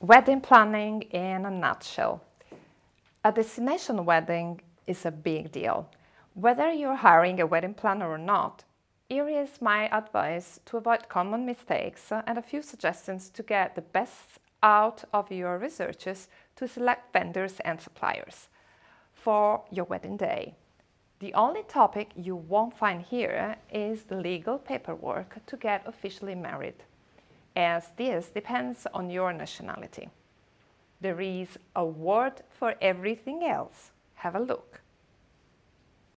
Wedding planning in a nutshell. A destination wedding is a big deal. Whether you're hiring a wedding planner or not, here is my advice to avoid common mistakes and a few suggestions to get the best out of your researches to select vendors and suppliers for your wedding day. The only topic you won't find here is the legal paperwork to get officially married, as this depends on your nationality. There is a word for everything else. Have a look.